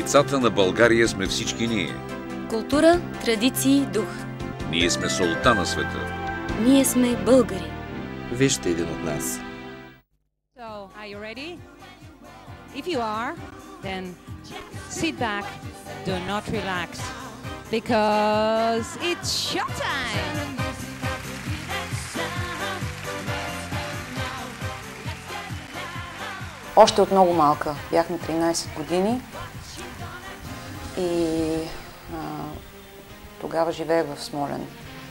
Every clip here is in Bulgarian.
Лицата на България сме всички ние. Култура, традиции, дух. Ние сме солта на света. Ние сме българи. Вижте един от нас. So, are you ready? If you are, then sit back, do not relax, because it's showtime! Още от много малка, бях на 13 години и тогава живеех в Смолян.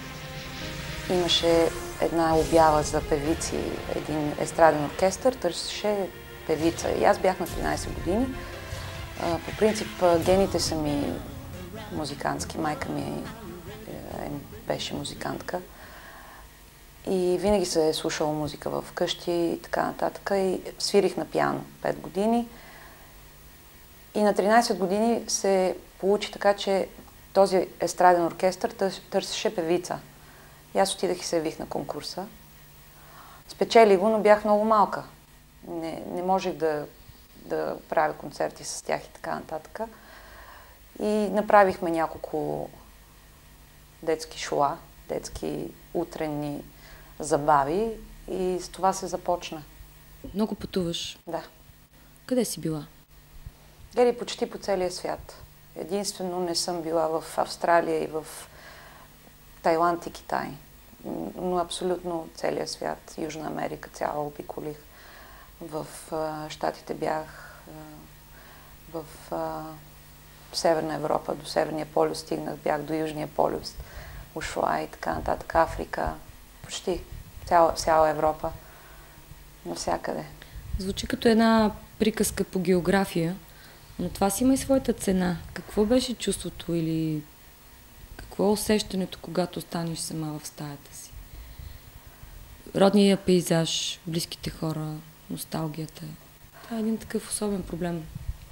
Имаше една обява за певици, един естраден оркестър търсеше певица и аз бях на 13 години. По принцип гените са ми музикантски, майка ми беше музикантка и винаги се е слушала музика в къщи и така нататък и свирих на пиано 5 години и на 13 години се получи така, че този естраден оркестър търсеше певица. И аз отидах и се явих на конкурса. Спечелих го, но бях много малка. Не можех да правя концерти с тях и така нататък. И направихме няколко детски шоа, детски утренни забави и с това се започна. Много пътуваш. Да. Къде си била? Гледай почти по целия свят. Единствено не съм била в Австралия и в Тайланд и Китай. Но абсолютно целия свят. Южна Америка цяла обиколих. В Щатите бях. В Северна Европа, до Северния полюс стигнах. Бях до Южния полюс. Ушла и така нататък. Африка. Почти. Цяла Европа. Навсякъде. Звучи като една приказка по география, но това си има и своята цена. Какво беше чувството или какво е усещането, когато останеш сама в стаята си? Родният пейзаж, близките хора, носталгията. Това е един такъв особен проблем.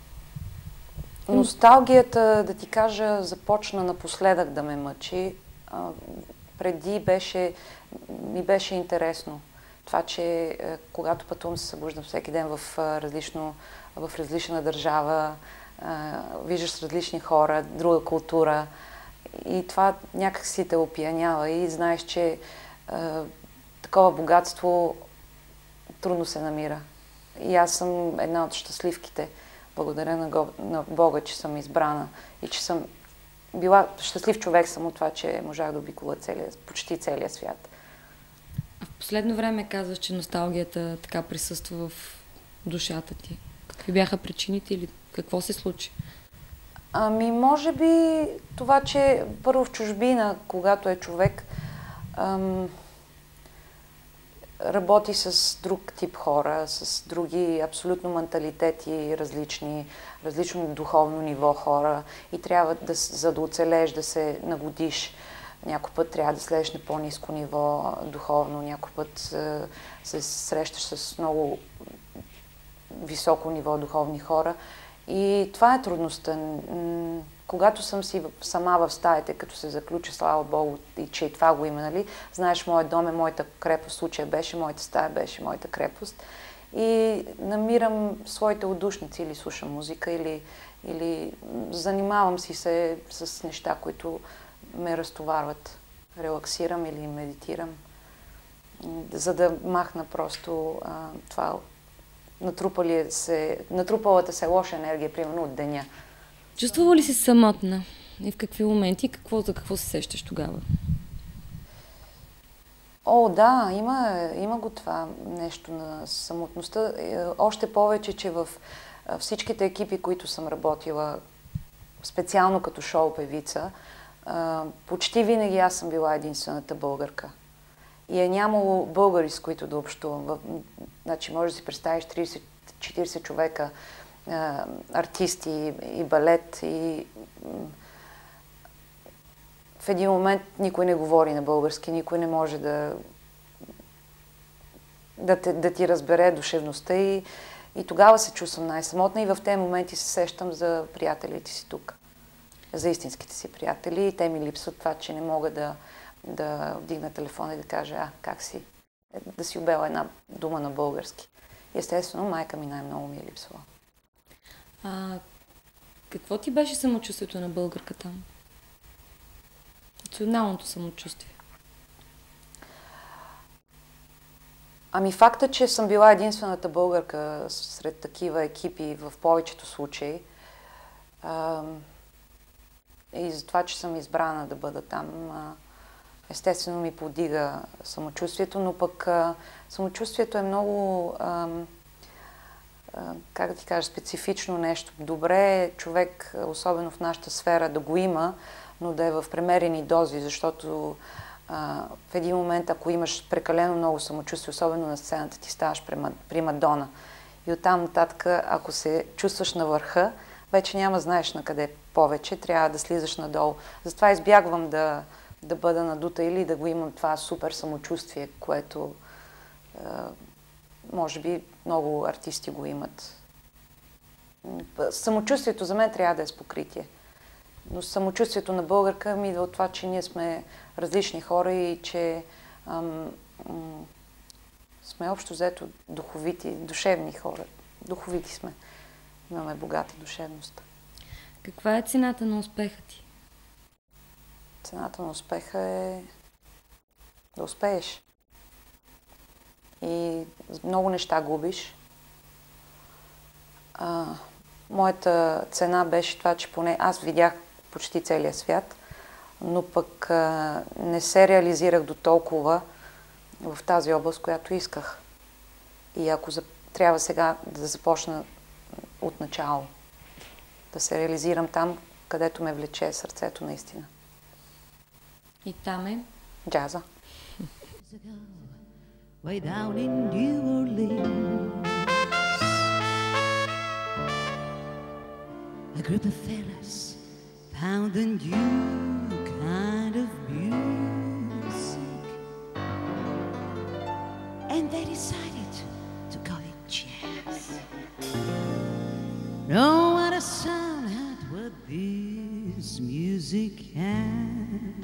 Носталгията, да ти кажа, започна напоследък да ме мъчи. Преди ми беше интересно. Това, че когато пътувам, се събуждам всеки ден в различна държава, виждаш различни хора, друга култура. И това някак си те опиянява и знаеш, че такова богатство трудно се намира. И аз съм една от щастливките. Благодаря на Бога, че съм избрана и че съм била щастлив човек съм от това, че можах да обиколя почти целия свят. А в последно време казваш, че носталгията така присъства в душата ти. Какви бяха причините или какво се случи? Ами, може би това, че първо в чужбина, когато е човек, работи с друг тип хора, с други абсолютно менталитети, различно духовно ниво хора и трябва за да оцелееш, да се нагодиш. Някой път трябва да слезеш на по-ниско ниво духовно, някой път се срещаш с много високо ниво духовни хора. И това е трудността. Когато съм си сама в стаите, като се заключа, слава Богу, и че и това го има, нали? Знаеш, моят дом е моята крепост, случая беше, моята стая беше моята крепост. И намирам своите отдушници, или слушам музика, или занимавам си се с неща, които ме разтоварват. Релаксирам или медитирам, за да махна просто това натрупалата се лоша енергия, примерно от деня. Чувствала ли си самотна? И в какви моменти? За какво се сещаш тогава? О, да, има го това нещо на самотността. Още повече, че в всичките екипи, които съм работила, специално като шоу-певица, почти винаги аз съм била единствената българка. И е нямало българи, с които да общувам. Значи, може да си представиш 30-40 човека, артисти и балет. И в един момент никой не говори на български, никой не може да ти разбере душевността и тогава се чувствам най-самотна и в тези моменти се сещам за приятелите си тук. За истинските си приятели и те ми липсват това, че не мога да вдигна телефона и да кажа, как си? Да си обела една дума на български. Естествено, майка ми най-много ми е липсвала. Какво ти беше самочувствието на българка там? Националното самочувствие. Ами факта, че съм била единствената българка сред такива екипи в повечето случаи и за това, че съм избрана да бъда там, естествено ми подига самочувствието, но пък самочувствието е много, как да ти кажа, специфично нещо. Добре е човек, особено в нашата сфера, да го има, но да е в премерени дози, защото в един момент, ако имаш прекалено много самочувствие, особено на сцената, ти ставаш примадона. И оттам нататък, ако се чувстваш на върха, вече няма знаеш на къде повече, трябва да слизаш надолу. Затова избягвам да бъда надута или да го имам това супер самочувствие, което може би много артисти го имат. Самочувствието за мен трябва да е с покритие. Но самочувствието на българка ми идва от това, че ние сме различни хора и че сме общо взето духовити, душевни хора. Духовити сме. Имаме богата душевност. Каква е цената на успеха ти? Цената на успеха е да успееш. И много неща губиш. Моята цена беше това, че поне аз видях почти целия свят, но пък не се реализирах до толкова в тази област, която исках. И ако трябва сега да започна от начало, да се реализирам там, където ме влече сърцето наистина. И там е? Джаза. Way down in New Orleans, a group of fellas found a new kind of music, and they decided to call it jazz. No one has sound had what this music has.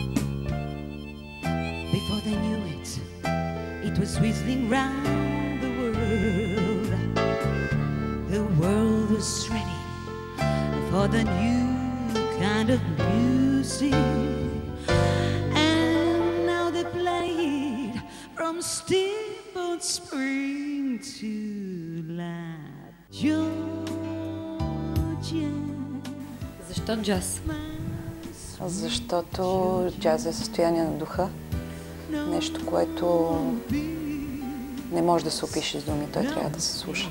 Before they knew it, it was whistling round the world. The world was ready for the new kind of music. And now they play it from Steamboat Spring to La Georgia. Защо джаз? Защото джаз е състояние на духа. Нещо, което не може да се опише с думи, той трябва да се слуша.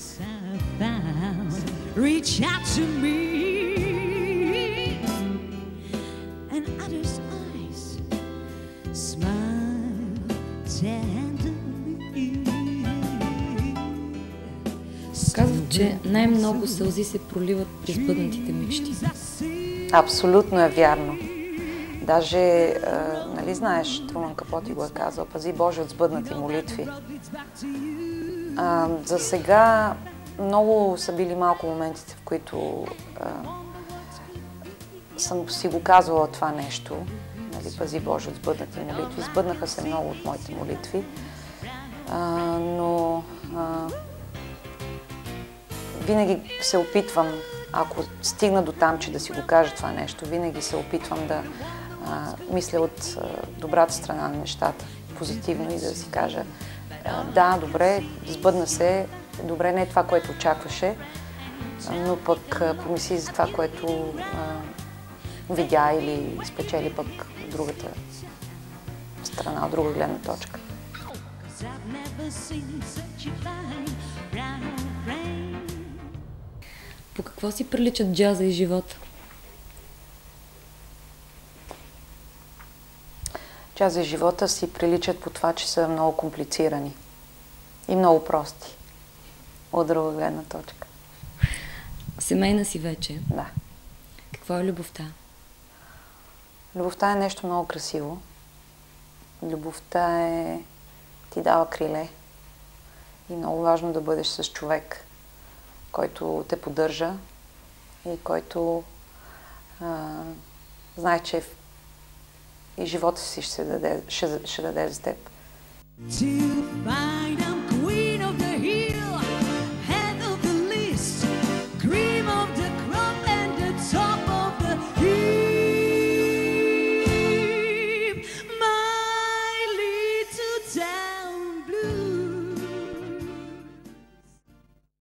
Казват, че най-много сълзи се проливат при сбъднатите мечти. Абсолютно е вярно. Даже, нали знаеш, Труман Капоти го е казал, пази Боже от сбъднати молитви. За сега много са били малко моментите, в които съм си го казвала това нещо, нали, пази Боже от сбъднати молитви. Сбъднаха се много от моите молитви, но винаги се опитвам, ако стигна до там, че да си го кажа това нещо, винаги се опитвам да мисля от добрата страна на нещата, позитивно, и да си кажа да, добре, сбъдна се, добре, не е това, което очакваше, но пък помисли за това, което видя или спечели пък другата страна, от друга гледна точка. По какво си приличат джаза и живота? Джаза и живота си приличат по това, че са много комплицирани и много прости, от друга гледна точка. Семейна си вече. Да. Какво е любовта? Любовта е нещо много красиво. Любовта ти дава криле. И много важно да бъдеш с човек, който те поддържа и който знае, че и живота си ще даде за теб.